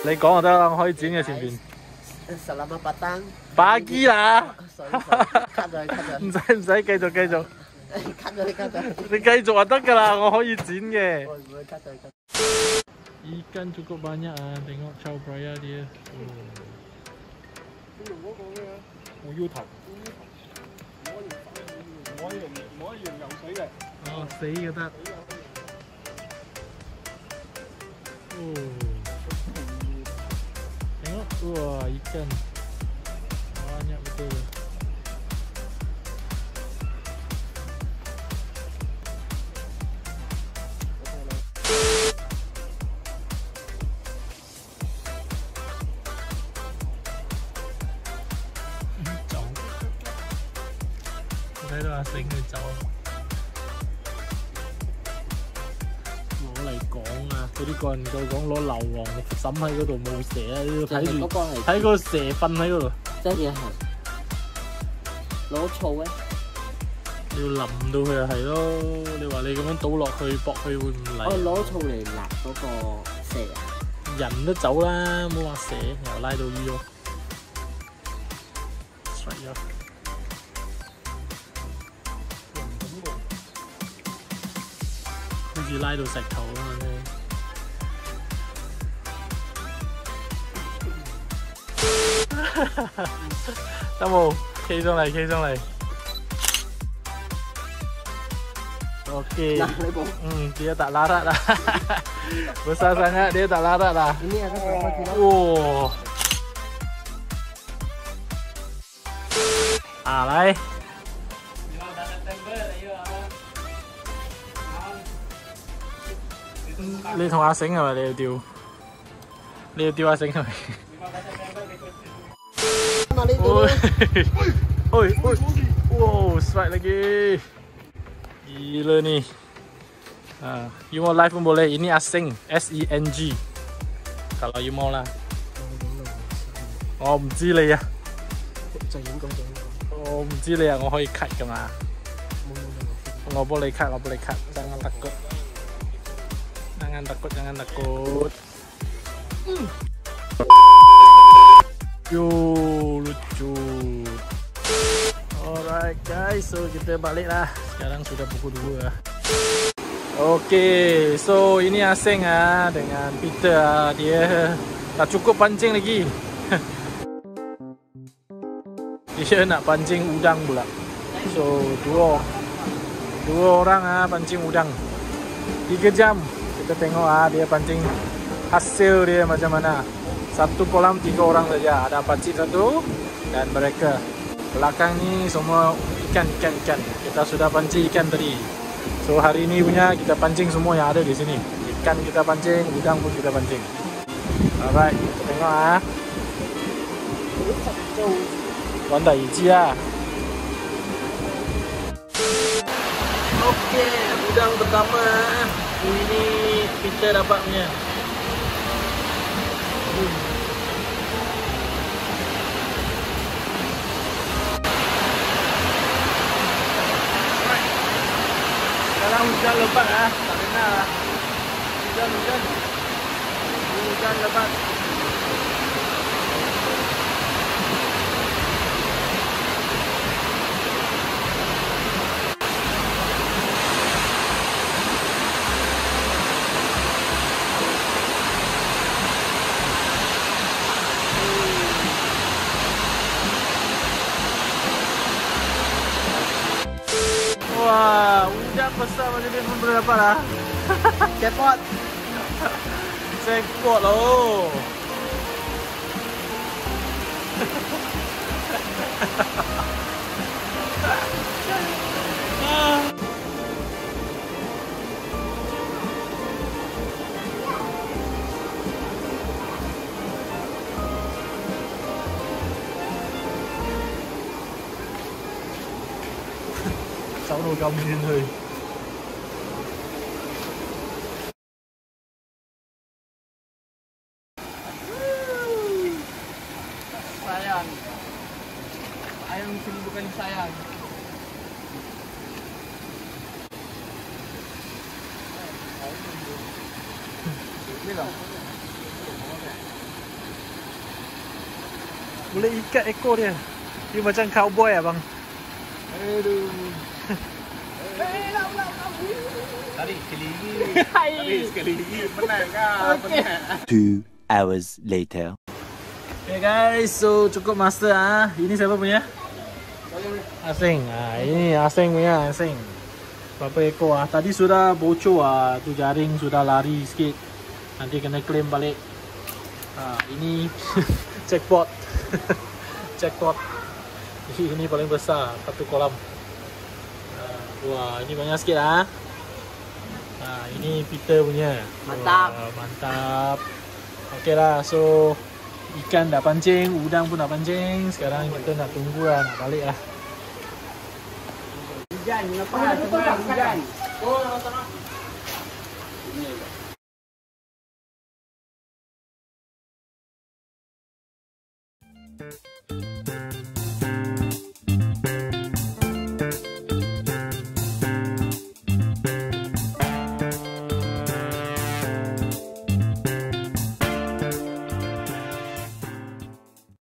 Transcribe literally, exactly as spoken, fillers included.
你講就得啦，我可以剪嘅前邊。 Selamat petang。 Pagi啦。 cut 咗，cut 咗。 唔使唔使，繼續繼續。 cut 咗，你 cut 咗。 你繼續就得㗎啦，我可以剪嘅。 我唔會 cut 咗，cut。 Ikan cukup banyak ah, tengok chow praya dia. Oh, U 頭。唔可以用唔可以用游水嘅。哦，死嘅得。哦。Tengok, wah ikan banyak betul. Chậu. Thấy đó xinh người chậu. 攞嚟講啊！嗰啲個人夠講攞硫磺滲喺嗰度冇蛇啊！你要睇住睇個蛇瞓喺嗰度。 即係係攞醋咧？ 你要淋到佢就係咯。你話你咁樣倒落去駁佢會唔嚟？ 我攞醋嚟辣嗰個蛇啊！ 人都走啦，冇話蛇又拉到魚喎。甩咗。好似拉到石頭咁樣。得冇？企上嚟，企上嚟。Oke. Nah, hmm, dia tak larat lah. Besar sangat dia tak larat lah. Ini ada berapa kilo? Wow. À đây. Đi同阿醒係咪？你要釣？你要釣阿醒係咪？Oi, oi, oi. Wow, strike lagi. Gila nih. Ah, you mau live pun boleh. Ini asing, S E N G. Kalau you mau lah. 我唔知你啊。 就影嗰種。 我唔知你啊，我可以 cut 㗎嘛？我幫你 cut， 我幫你 cut。Jangan takut. Jangan takut, jangan takut. Yo, lucu. Alright guys, so kita balik lah. Sekarang sudah pukul dua. Okay, so ini asing ah dengan Peter ah. Dia tak cukup pancing lagi. Dia nak pancing udang pula. So dua dua orang ah pancing udang. Tiga jam kita tengok ah dia pancing hasil dia macam mana. Satu kolam tiga orang saja. Ada pakcik satu dan mereka. Belakang ni semua ikan-ikan ikan. Kita sudah pancing ikan tadi. So hari ini punya kita pancing semua yang ada di sini. Ikan kita pancing, udang pun kita pancing. Alright, kita tengok ah.玩打一记啊。Oke, udang pertama. Ini kita dapatnya. Sekarang hujan lebat ah, tak kena lah. Hujan hujan. Hujan lebat. Wah, udang besar macam ni pun boleh dapat lah. Jackpot. Jackpot loh.走到咁遠去。 Sayang. Ayam sini bukan sayang. Ini loh. Boleh ikat ekor dia. Dia macam cowboy abang. Aduh. Tarik sekali lagi. Tarik sekali lagi. Penat kan? Penat. Two hours later. Okay guys, so cukup master ah. Ini siapa punya? Asing. Ah, ini Asing punya, Asing. Berapa ekor ah? Tadi sudah bocor ah. Tu jaring sudah lari sikit. Nanti kena claim balik. Ah, ini jackpot. Jackpot. Ini paling besar, satu kolam. Ah, wah, ini banyak sikit ah. Ah, ini Peter punya. Mantap. Wah, mantap. Okey lah, so ikan dah pancing, udang pun dah pancing. Sekarang kita nak tunggu lah, nak balik lah. Hujan, kenapa? Hujan, hujan. Oh, sama. Ini.